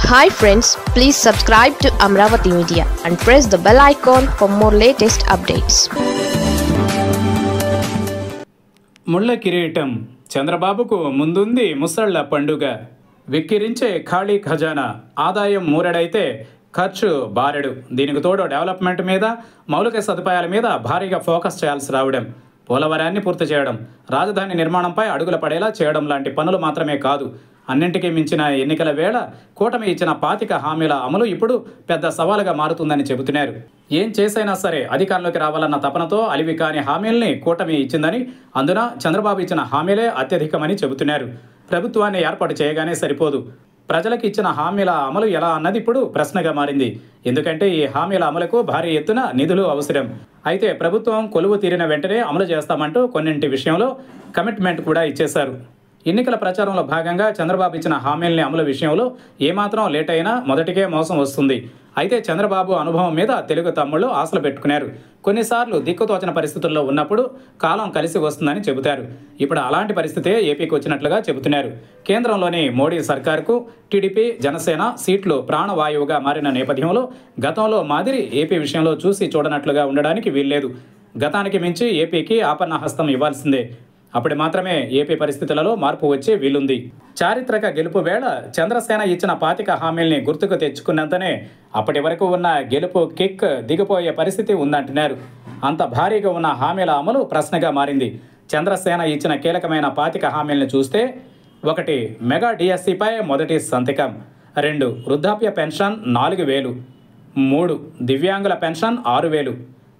Hi friends, please subscribe to Amravati Media and press the bell icon for more latest updates. ముళ్ళ కిరీటం చంద్రబాబుకు ముందుంది ముసళ్ల పండుగ. విక్కిరించే ఖాళీ ఖజానా, ఆదాయం మూరెడైతే ఖర్చు బారెడు. దీనికి తోడు డెవలప్మెంట్ మీద, మౌలిక సదుపాయాల మీద భారీగా ఫోకస్ చేయాల్సి రావడం, పోలవరాన్ని పూర్తి చేయడం, రాజధాని నిర్మాణంపై అడుగులు పడేలా చేయడం లాంటి పనులు మాత్రమే కాదు, అన్నింటికీ మించిన ఎన్నికల వేళ కూటమి ఇచ్చిన 25 హామీల అమలు ఇప్పుడు పెద్ద సవాలుగా మారుతుందని చెబుతున్నారు. ఏం చేసైనా సరే అధికారంలోకి రావాలన్న తపనతో అలివి కాని హామీల్ని కూటమి ఇచ్చిందని, అందున చంద్రబాబు ఇచ్చిన హామీలే అత్యధికమని చెబుతున్నారు. ప్రభుత్వాన్ని ఏర్పాటు చేయగానే సరిపోదు, ప్రజలకు ఇచ్చిన హామీల అమలు ఎలా అన్నది ఇప్పుడు ప్రశ్నగా మారింది. ఎందుకంటే ఈ హామీల అమలుకు భారీ ఎత్తున నిధులు అవసరం. అయితే ప్రభుత్వం కొలువు తీరిన వెంటనే అమలు చేస్తామంటూ కొన్నింటి విషయంలో కమిట్మెంట్ కూడా ఇచ్చేశారు. ఎన్నికల ప్రచారంలో భాగంగా చంద్రబాబు ఇచ్చిన హామీల్ని అమలు విషయంలో ఏమాత్రం లేట్ అయినా మొదటికే మోసం వస్తుంది. అయితే చంద్రబాబు అనుభవం మీద తెలుగు తమ్ముళ్ళు ఆశలు పెట్టుకున్నారు. కొన్నిసార్లు దిక్కుతోచని పరిస్థితుల్లో ఉన్నప్పుడు కాలం కలిసి వస్తుందని చెబుతారు. ఇప్పుడు అలాంటి పరిస్థితే ఏపీకి వచ్చినట్లుగా చెబుతున్నారు. కేంద్రంలోని మోడీ సర్కార్కు టీడీపీ, జనసేన సీట్లు ప్రాణవాయువుగా మారిన నేపథ్యంలో గతంలో మాదిరి ఏపీ విషయంలో చూసి చూడనట్లుగా ఉండడానికి వీల్లేదు. గతానికి మించి ఏపీకి ఆపన్న హస్తం ఇవ్వాల్సిందే. అప్పుడు మాత్రమే ఏపీ పరిస్థితులలో మార్పు వచ్చే వీలుంది. చారిత్రక గెలుపు వేళ చంద్రసేన ఇచ్చిన 25 హామీల్ని గుర్తుకు తెచ్చుకున్నంతనే అప్పటి వరకు ఉన్న గెలుపు కిక్ దిగిపోయే పరిస్థితి ఉందంటున్నారు. అంత భారీగా ఉన్న హామీల అమలు ప్రశ్నగా మారింది. చంద్రసేన ఇచ్చిన కీలకమైన 25 హామీలను చూస్తే 1. మెగా డిఎస్సిపై మొదటి సంతకం. 2. వృద్ధాప్య పెన్షన్ 4000. 3. దివ్యాంగుల పెన్షన్ 6000.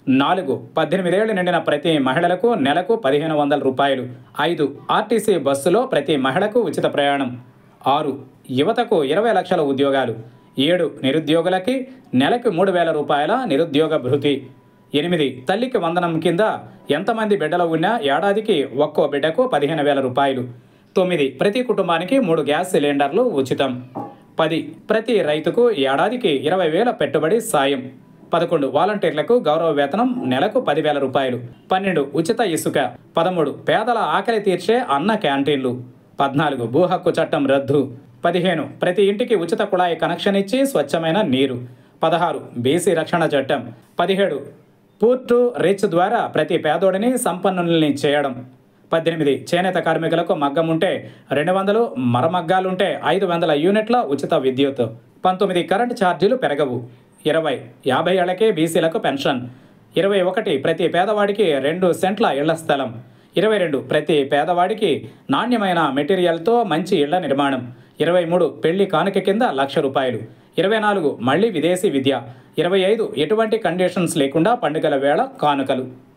4. 18 ఏళ్లు నిండిన ప్రతి మహిళలకు నెలకు 1500 రూపాయలు. 5. ఆర్టీసీ బస్సులో ప్రతి మహిళకు ఉచిత ప్రయాణం. 6. యువతకు 20 లక్షల ఉద్యోగాలు. 7. నిరుద్యోగులకి నెలకు 3000 రూపాయల నిరుద్యోగ భృతి. 8. తల్లికి వందనం కింద ఎంతమంది బిడ్డలు ఉన్నా ఏడాదికి ఒక్కో బిడ్డకు 15,000 రూపాయలు. 9. ప్రతి కుటుంబానికి 3 గ్యాస్ సిలిండర్లు ఉచితం. 10. ప్రతి రైతుకు ఏడాదికి 20,000 పెట్టుబడి సాయం. 11. వాలంటీర్లకు గౌరవ వేతనం నెలకు 10,000 రూపాయలు. 12. ఉచిత ఇసుక. 13. పేదల ఆకలి తీర్చే అన్న క్యాంటీన్లు. 14. భూ హక్కు చట్టం రద్దు. 15. ప్రతి ఇంటికి ఉచిత కుళాయి కనెక్షన్ ఇచ్చి స్వచ్ఛమైన నీరు. 16. బీసీ రక్షణ చట్టం. 17. పూర్టు రిచ్ ద్వారా ప్రతి పేదోడిని సంపన్నుల్ని చేయడం. 18. చేనేత కార్మికులకు మగ్గం ఉంటే 200, మరమగ్గాలుంటే 500 యూనిట్ల ఉచిత విద్యుత్. 19. కరెంటు ఛార్జీలు పెరగవు. 20. 50 ఏళ్లకే బీసీలకు పెన్షన్. 21. ప్రతి పేదవాడికి 2 సెంట్ల ఇళ్ల స్థలం. 22. ప్రతి పేదవాడికి నాణ్యమైన మెటీరియల్తో మంచి ఇళ్ల నిర్మాణం. 23. పెళ్లి కానుక కింద 1,00,000 రూపాయలు. 24. మళ్లీ విదేశీ విద్య. 25. ఎటువంటి కండిషన్స్ లేకుండా పండుగల వేళ కానుకలు.